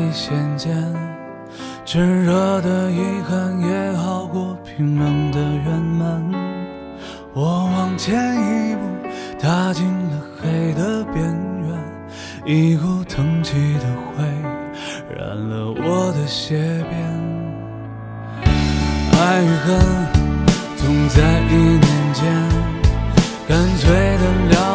你先见，炙热的遗憾也好过冰冷的圆满。我往前一步，踏进了黑的边缘，一股腾起的灰染了我的鞋边。爱与恨总在一念间，干脆的了